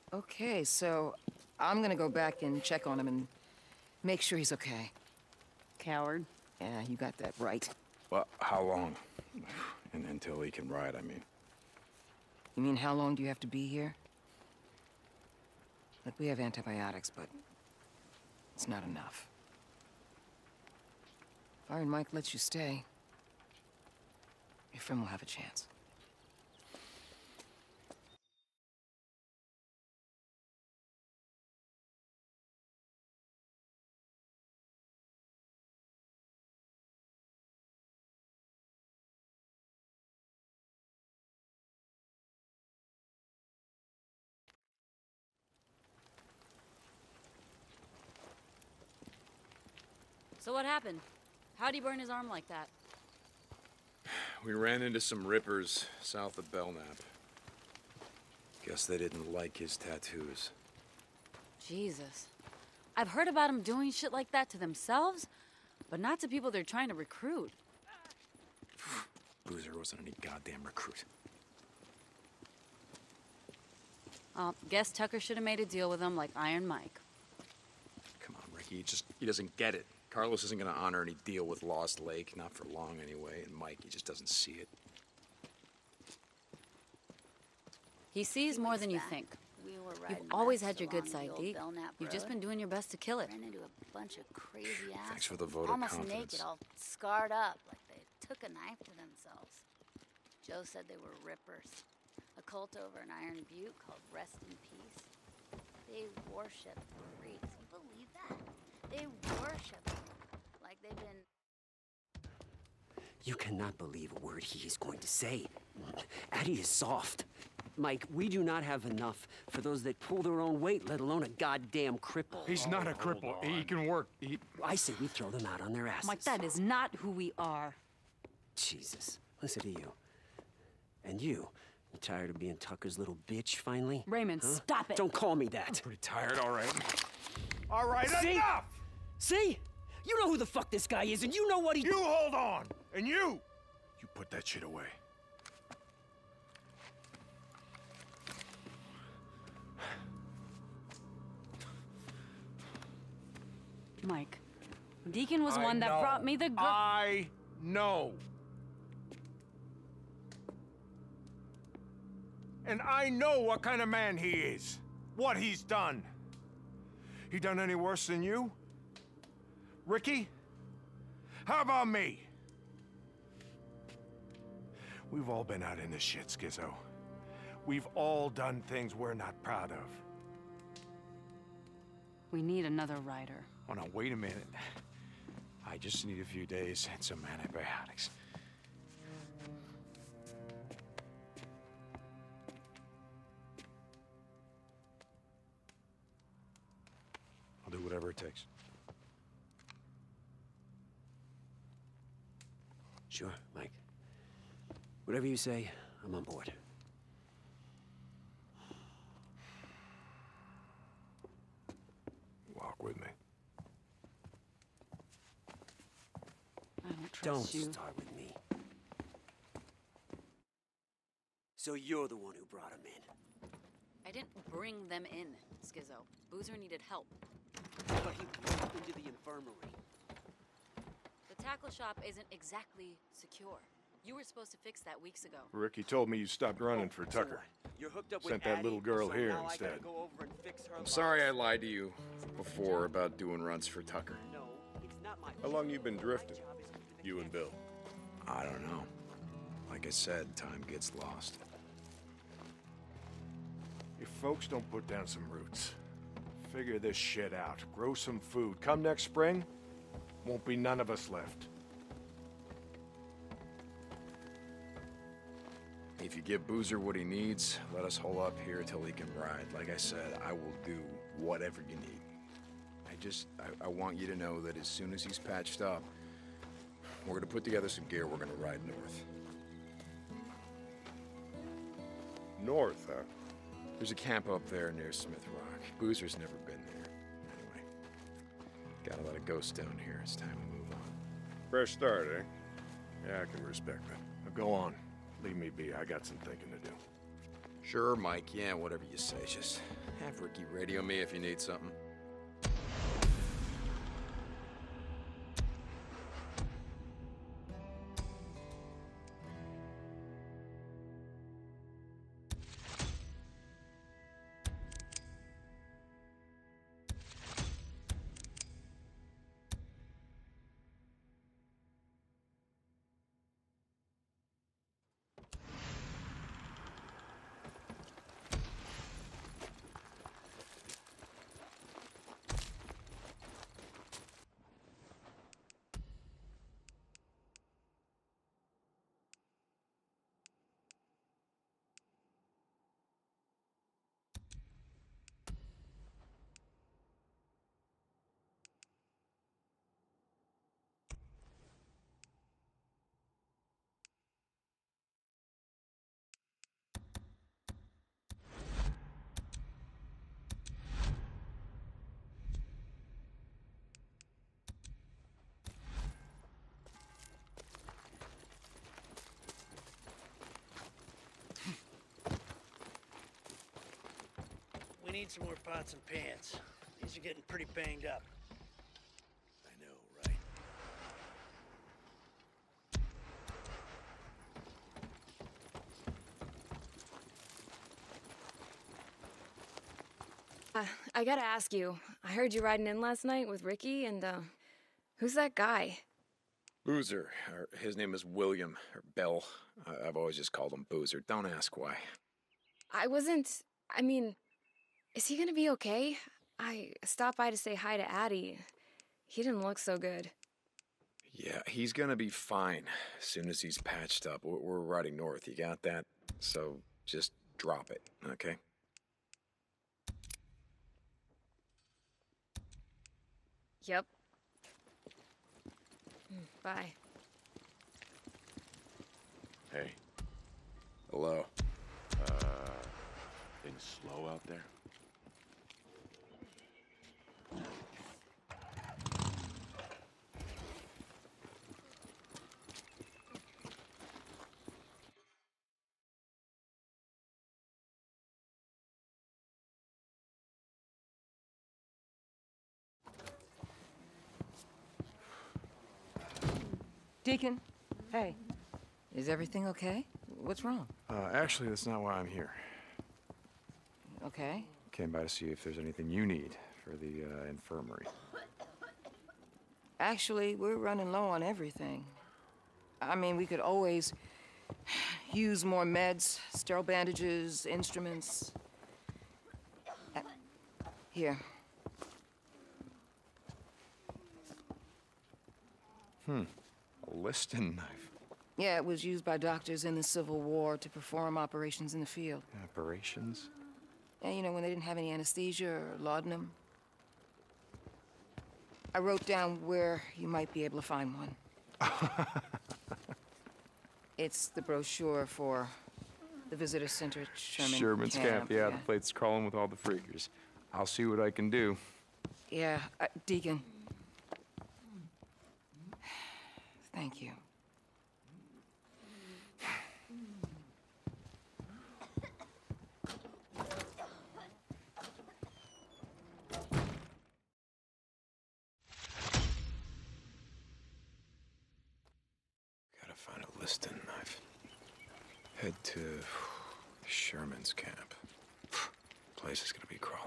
Okay, so I'm gonna go back and check on him and make sure he's okay. Coward. Yeah, you got that right. Well, how long? And until he can ride, I mean. You mean how long do you have to be here? Look, we have antibiotics, but it's not enough. If Iron Mike lets you stay, your friend will have a chance. So what happened? How'd he burn his arm like that? We ran into some rippers south of Belknap. Guess they didn't like his tattoos. Jesus. I've heard about them doing shit like that to themselves, but not to people they're trying to recruit. Boozer wasn't any goddamn recruit. Guess Tucker should have made a deal with him like Iron Mike. Come on, Rikki, he doesn't get it. Carlos isn't gonna honor any deal with Lost Lake, not for long anyway, and Mike, he just doesn't see it. He sees more than you think. You've always had your good side, Deke. You've just been doing your best to kill it. Ran into a bunch of crazy assholes. Thanks for the vote of almost confidence. naked, all scarred up, like they took a knife to themselves. Joe said they were rippers. A cult over in Iron Butte called Rest in Peace. They worship freaks. You believe that? They worship them like they've been... You cannot believe a word he is going to say. Addie is soft. Mike, we do not have enough for those that pull their own weight, let alone a goddamn cripple. He's not a cripple. He can work. I say we throw them out on their asses. Mike, that is not who we are. Jesus, listen to you. And you tired of being Tucker's little bitch, finally? Raymond, huh? stop it. Don't call me that. Pretty tired, all right. All right, See? enough! See? You know who the fuck this guy is, and you know what he... You hold on! And you put that shit away. Mike, Deacon was one that brought me the girl. I know. And I know what kind of man he is. What he's done. He done any worse than you? Rikki? How about me? We've all been out in this shit, Skizzo. We've all done things we're not proud of. We need another rider. Oh, now, wait a minute. I just need a few days and some antibiotics. I'll do whatever it takes. Sure, Mike. Whatever you say, I'm on board. Walk with me. I don't trust Don't you. start with me. So you're the one who brought him in. I didn't bring them in, Skizzo. Boozer needed help. But he broke into the infirmary. The tackle shop isn't exactly secure. You were supposed to fix that weeks ago. Rikki told me you stopped running for Tucker. You're hooked up Sent with that Addie, little girl so here now I instead. gotta go over and fix her I'm sorry I lied to you before about doing runs for Tucker. No, it's not my How long you been drifting? You and Bill? I don't know. Like I said, time gets lost. If folks don't put down some roots, figure this shit out, grow some food, come next spring, won't be none of us left. If you give Boozer what he needs, let us hole up here till he can ride. Like I said, I will do whatever you need. I want you to know that as soon as he's patched up, we're gonna put together some gear, we're gonna ride north. North, huh? There's a camp up there near Smith Rock. Boozer's never been there. Anyway, got a lot of ghosts down here. It's time to move on. Fresh start, eh? Yeah, I can respect that. Now go on. Leave me be. I got some thinking to do. Sure, Mike. Yeah, whatever you say. Just have Rikki radio me if you need something. We need some more pots and pans. These are getting pretty banged up. I know, right? I gotta ask you, I heard you riding in last night with Rikki, and, who's that guy? Boozer. His name is William, or Bill. I've always just called him Boozer. Don't ask why. I mean, is he gonna be okay? I stopped by to say hi to Addie. He didn't look so good. Yeah, he's gonna be fine as soon as he's patched up. We're riding north, you got that? So just drop it, okay? Yep. Bye. Hey, Hello. things slow out there? Deacon, hey. Is everything okay? What's wrong? Actually, that's not why I'm here. Okay. Came by to see if there's anything you need for the infirmary. Actually, we're running low on everything. I mean, we could always use more meds, sterile bandages, instruments. Here. A Liston knife. Yeah, it was used by doctors in the Civil War to perform operations in the field. Operations? And you know, when they didn't have any anesthesia or laudanum. I wrote down where you might be able to find one. It's the brochure for the visitor center at Sherman's Camp, yeah, the plate's crawling with all the freakers. I'll see what I can do. Yeah, Deacon. Thank you. Gotta find a Liston knife. Head to Sherman's Camp. Place is gonna be crawling.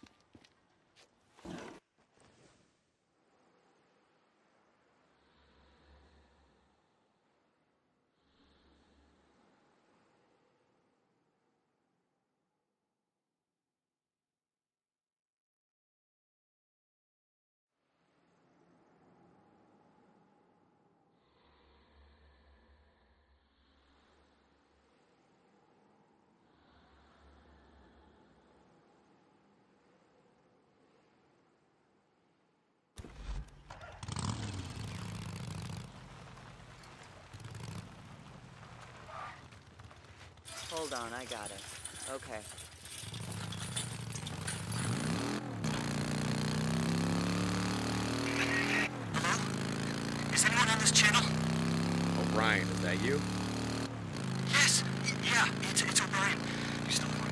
Hold on, I got it. Okay. Hello? Is anyone on this channel? O'Brien, is that you? Yes. Yeah, it's O'Brien. You still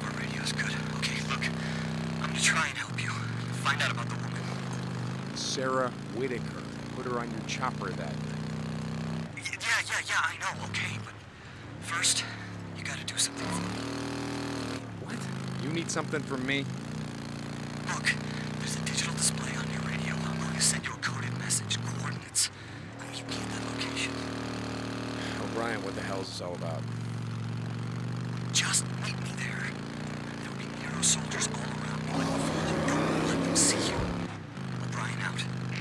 find out about the woman? Sarah Whitaker. Put her on your chopper that night. Yeah, I know, okay, but first, you gotta do something for me. What? You need something from me? Look, there's a digital display on your radio. I'm going to send you a coded message, coordinates. You get that location. O'Brien, what the hell is this all about? Just meet me there. There'll be Nero soldiers all around me like before. Don't let them see you. O'Brien out.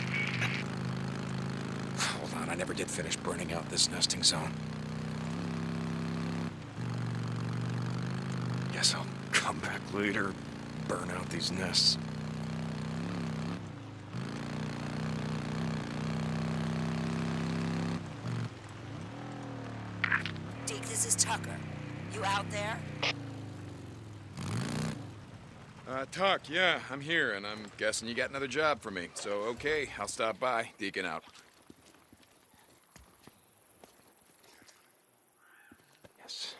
Hold on, I never did finish burning out this nesting zone. Guess I'll come back later, burn out these nests. Deke, this is Tucker. You out there? Tuck, yeah, I'm here, and I'm guessing you got another job for me. So, okay, I'll stop by. Deacon out. Yes.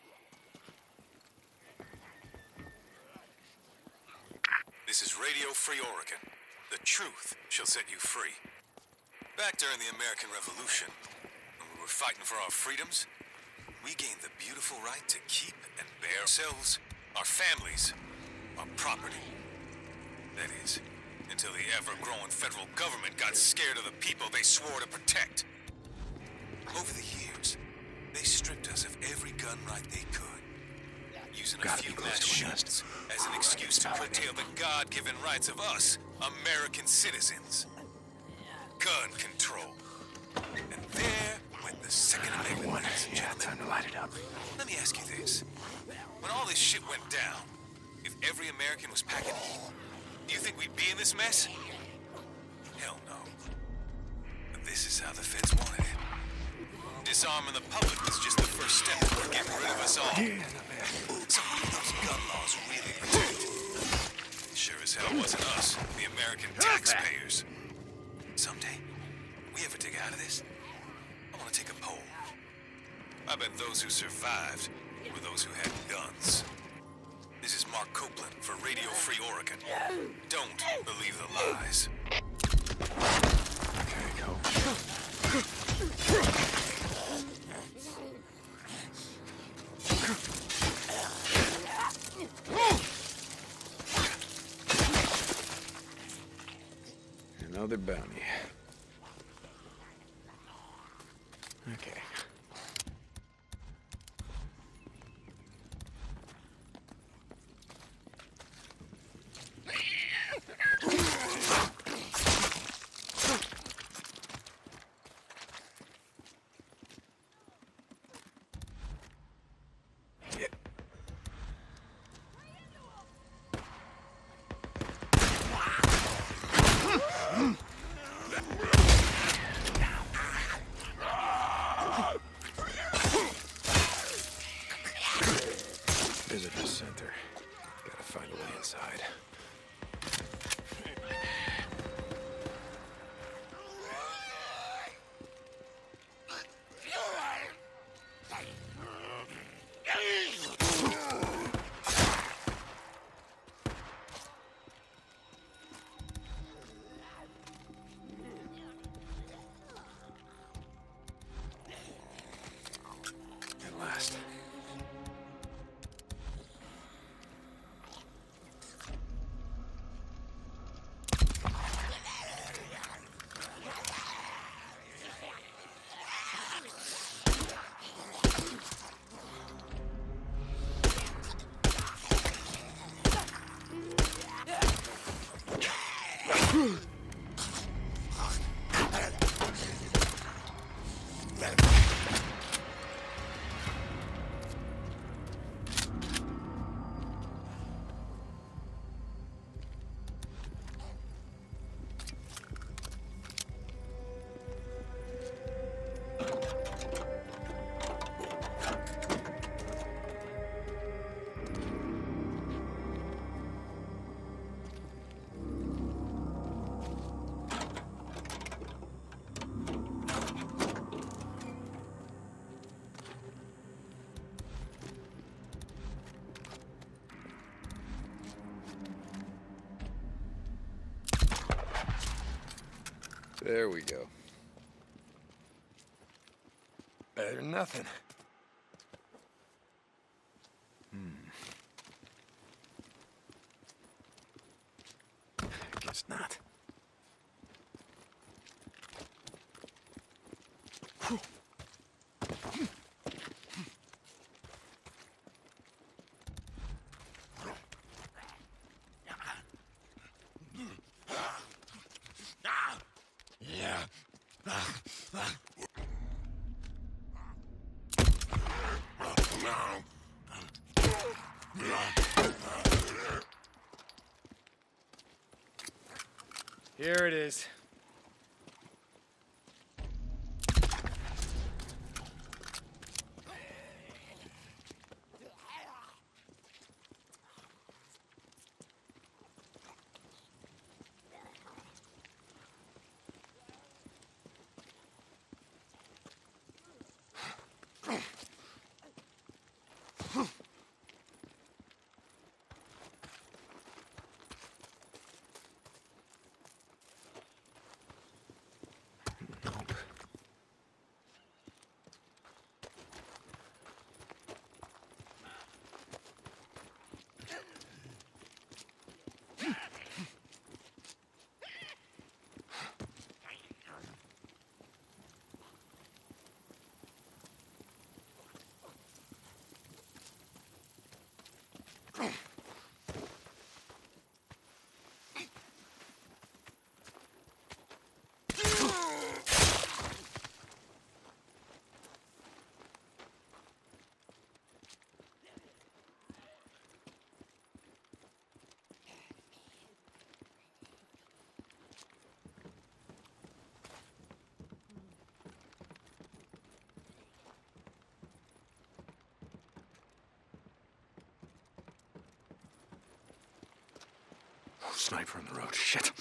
This is Radio Free Oregon. The truth shall set you free. Back during the American Revolution, when we were fighting for our freedoms, we gained the beautiful right to keep and bear ourselves, our families, our property. That is, until the ever-growing federal government got scared of the people they swore to protect. Over the years, they stripped us of every gun right they could, using a few mass shootings as an excuse to curtail the God-given rights of us, American citizens. Gun control. And there went the Second Amendment, ladies and gentlemen. Time to light it up. Let me ask you this. When all this shit went down, if every American was packing heat, do you think we'd be in this mess? Hell no. But this is how the feds wanted it. Disarming the public was just the first step toward getting rid of us all. So who do those gun laws really protect? Sure as hell wasn't us, the American taxpayers. Someday, we ever dig out of this, I want to take a poll. I bet those who survived were those who had guns. This is Mark Copeland for Radio Free Oregon. Don't believe the lies. Okay, go. Another bounty. Okay. Visitor center. Gotta find a way inside. At last. There we go. Better than nothing. Guess not. Here it is. Sniper on the road. Shit.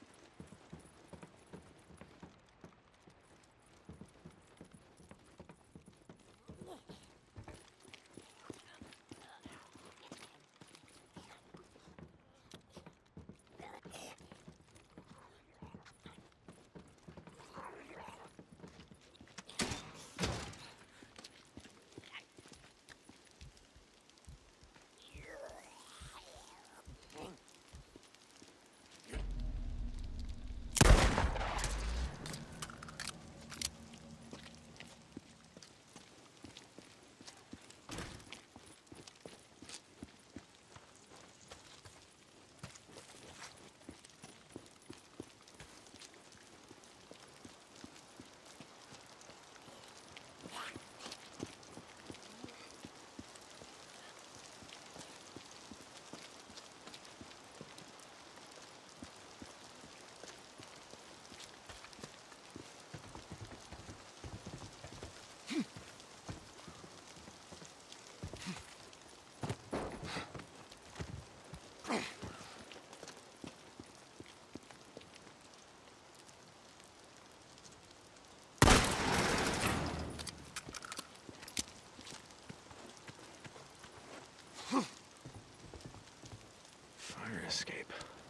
Fire escape.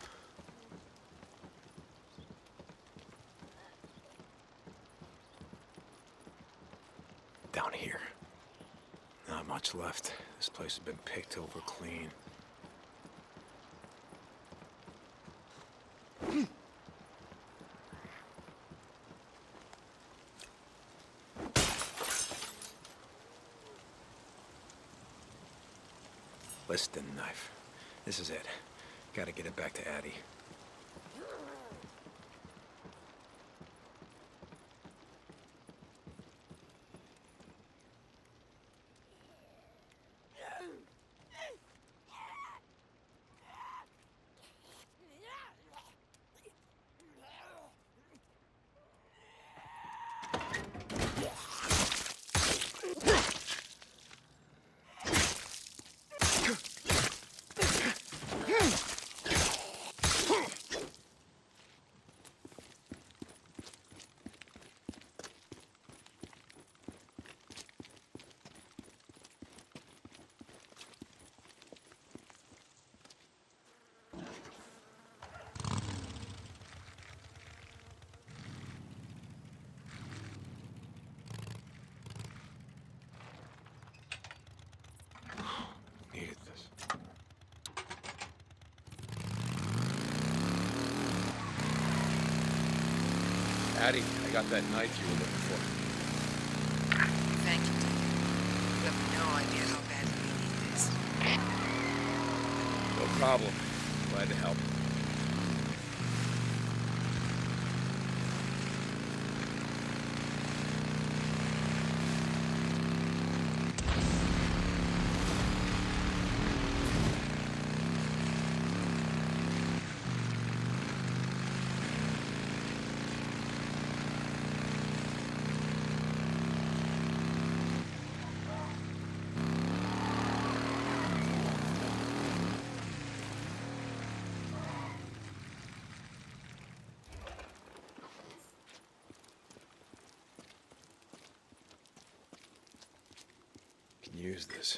Down here. Not much left. This place has been picked over clean. Liston knife. This is it. Gotta get it back to Addie. Addie, I got that knife you were looking for. Thank you, Dick. You have no idea how badly we need this. No problem. Glad to help. Can use this.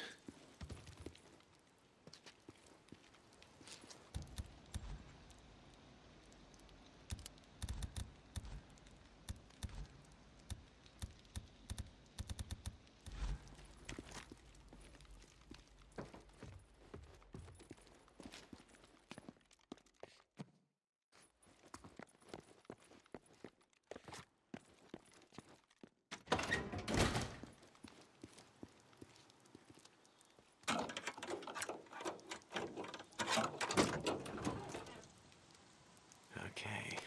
Okay.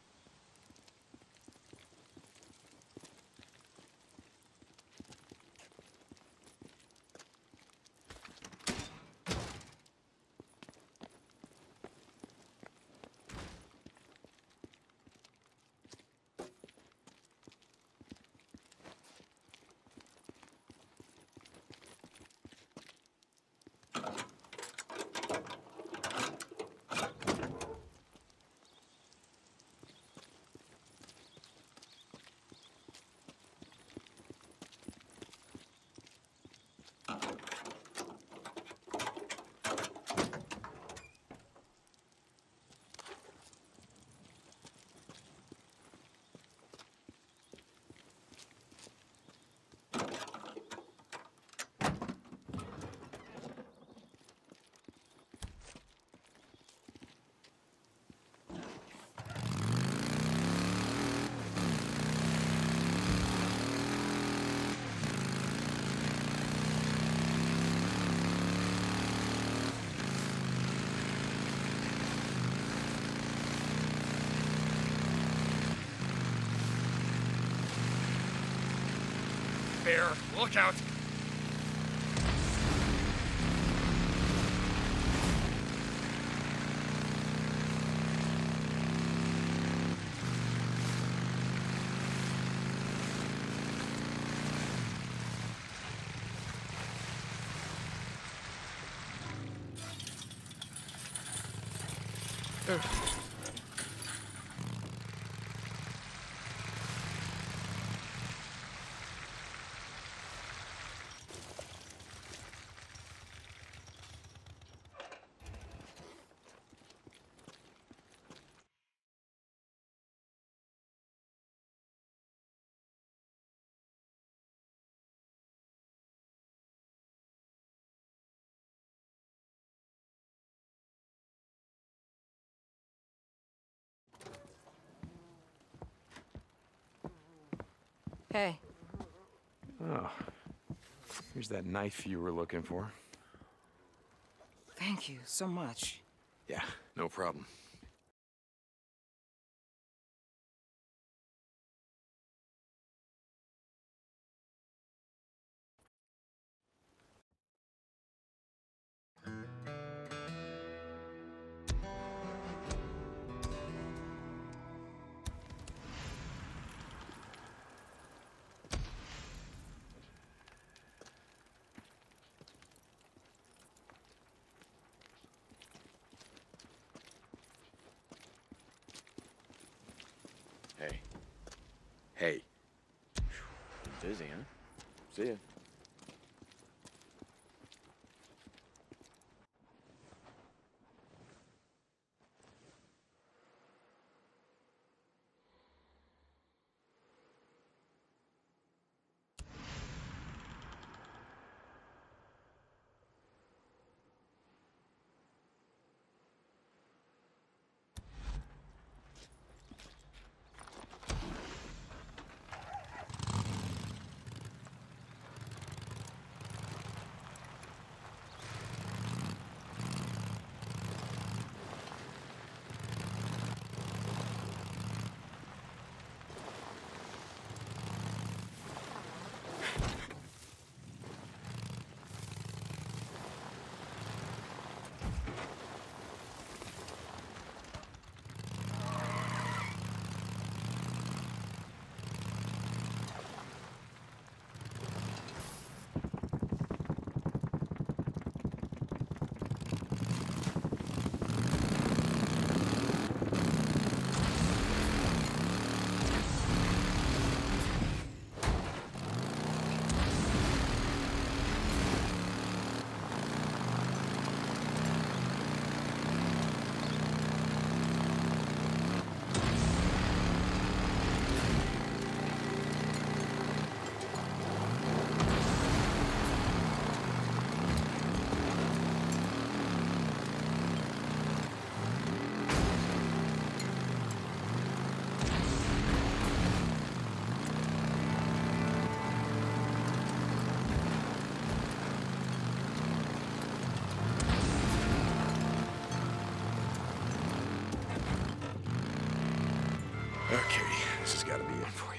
Bear, look out! Hey. Oh. Here's that knife you were looking for. Thank you so much. Yeah, no problem. Hey. Hey. Busy, huh? See ya. gotta be in for.